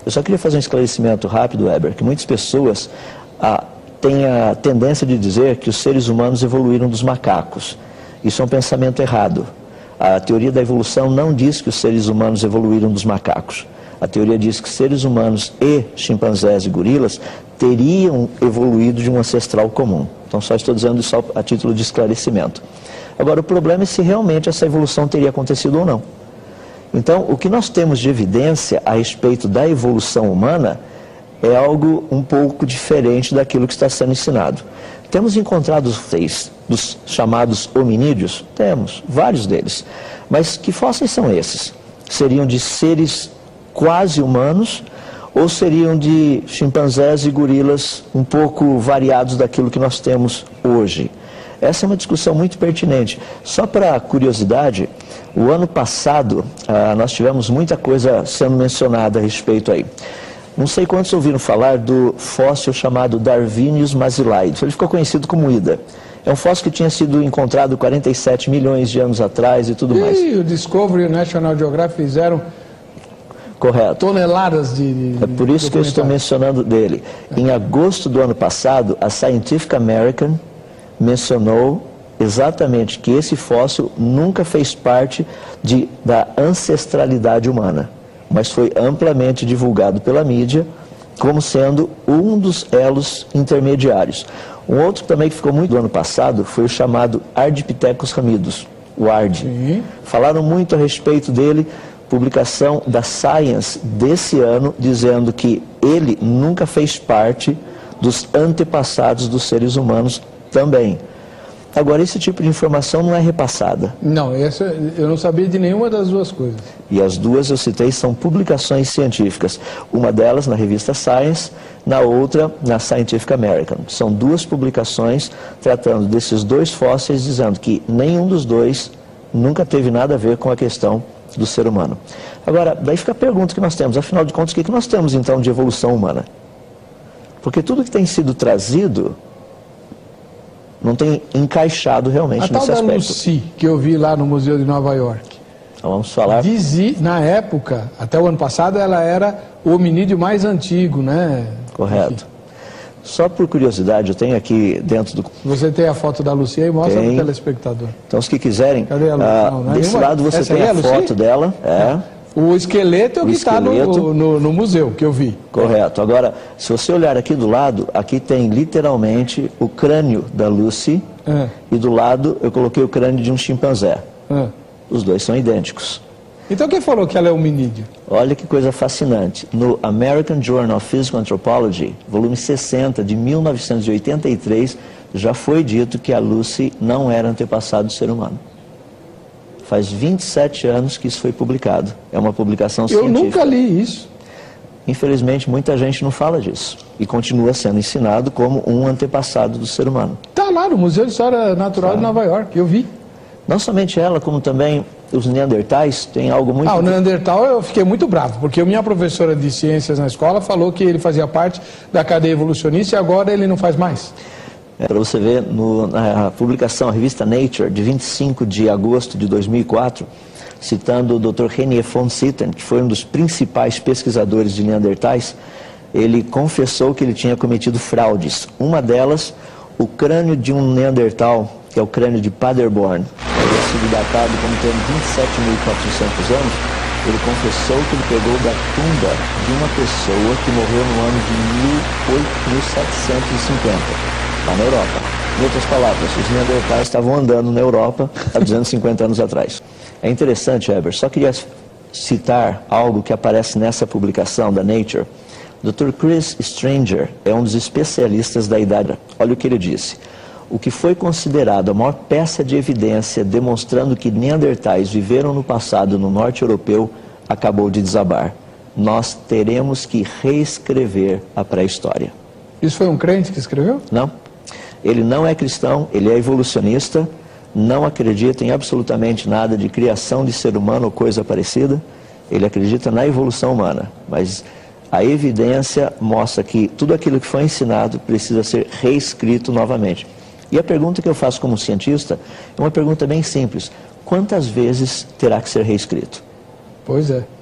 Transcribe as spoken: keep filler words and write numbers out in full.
Eu só queria fazer um esclarecimento rápido, Weber, que muitas pessoas ah, têm a tendência de dizer que os seres humanos evoluíram dos macacos. Isso é um pensamento errado. A teoria da evolução não diz que os seres humanos evoluíram dos macacos. A teoria diz que seres humanos e chimpanzés e gorilas teriam evoluído de um ancestral comum. Então só estou dizendo isso a título de esclarecimento. Agora, o problema é se realmente essa evolução teria acontecido ou não. Então, o que nós temos de evidência a respeito da evolução humana é algo um pouco diferente daquilo que está sendo ensinado. Temos encontrado os fósseis dos chamados hominídeos? Temos, vários deles. Mas que fósseis são esses? Seriam de seres quase humanos ou seriam de chimpanzés e gorilas um pouco variados daquilo que nós temos hoje? Essa é uma discussão muito pertinente. Só para curiosidade, o ano passado ah, nós tivemos muita coisa sendo mencionada a respeito aí. Não sei quantos ouviram falar do fóssil chamado Darwinius massilae. Ele ficou conhecido como Ida. É um fóssil que tinha sido encontrado quarenta e sete milhões de anos atrás e tudo e mais. E o Discovery e o National Geographic fizeram Correto. toneladas de, de É por isso que eu estou mencionando dele. É. Em agosto do ano passado, a Scientific American mencionou exatamente que esse fóssil nunca fez parte de, da ancestralidade humana, mas foi amplamente divulgado pela mídia como sendo um dos elos intermediários. Um outro também que ficou muito do ano passado foi o chamado Ardipithecus ramidus, o A R D. Sim. Falaram muito a respeito dele, publicação da Science desse ano, dizendo que ele nunca fez parte dos antepassados dos seres humanos também. Agora, esse tipo de informação não é repassada. Não, essa, eu não sabia de nenhuma das duas coisas. E as duas eu citei são publicações científicas. Uma delas na revista Science, na outra na Scientific American. São duas publicações tratando desses dois fósseis, dizendo que nenhum dos dois nunca teve nada a ver com a questão do ser humano. Agora, daí fica a pergunta que nós temos. Afinal de contas, o que nós temos então de evolução humana? Porque tudo que tem sido trazido não tem encaixado realmente a nesse tal aspecto. Da Lucy, que eu vi lá no Museu de Nova York. Então vamos falar. Dizia, na época, até o ano passado, ela era o hominídeo mais antigo, né? Correto. Enfim. Só por curiosidade, eu tenho aqui dentro do... Você tem a foto da Lucy aí? Mostra para o telespectador. Então, os que quiserem... Cadê a Lucy? Ah, não, não é desse nenhuma... lado você Essa tem é a, a foto dela. É. O esqueleto é o que está no, no, no museu, que eu vi. Correto. Agora, se você olhar aqui do lado, aqui tem literalmente o crânio da Lucy. É. E do lado eu coloquei o crânio de um chimpanzé. É. Os dois são idênticos. Então quem falou que ela é hominídeo? Olha que coisa fascinante. No American Journal of Physical Anthropology, volume sessenta, de mil novecentos e oitenta e três, já foi dito que a Lucy não era antepassado do ser humano. Faz vinte e sete anos que isso foi publicado. É uma publicação científica. Eu nunca li isso. Infelizmente, muita gente não fala disso. E continua sendo ensinado como um antepassado do ser humano. Está lá no Museu de História Natural tá. de Nova York, eu vi. Não somente ela, como também os neandertais, tem algo muito... Ah, o neandertal eu fiquei muito bravo, porque minha professora de ciências na escola falou que ele fazia parte da cadeia evolucionista e agora ele não faz mais. É, para você ver, no, na publicação, a revista Nature, de vinte e cinco de agosto de dois mil e quatro, citando o doutor Renier von Sitten, que foi um dos principais pesquisadores de neandertais, ele confessou que ele tinha cometido fraudes. Uma delas, o crânio de um neandertal, que é o crânio de Paderborn, havia sido datado como tendo vinte e sete mil e quatrocentos anos. Ele confessou que ele pegou da tumba de uma pessoa que morreu no ano de mil setecentos e cinquenta, lá na Europa. Em outras palavras, os neandertais estavam andando na Europa há duzentos e cinquenta anos atrás. É interessante, Heber, só queria citar algo que aparece nessa publicação da Nature. doutor Chris Stranger é um dos especialistas da idade. Olha o que ele disse. O que foi considerado a maior peça de evidência demonstrando que neandertais viveram no passado no norte europeu acabou de desabar. Nós teremos que reescrever a pré-história. Isso foi um crente que escreveu? Não. Ele não é cristão, ele é evolucionista, não acredita em absolutamente nada de criação de ser humano ou coisa parecida. Ele acredita na evolução humana, mas a evidência mostra que tudo aquilo que foi ensinado precisa ser reescrito novamente. E a pergunta que eu faço como cientista é uma pergunta bem simples. Quantas vezes terá que ser reescrito? Pois é.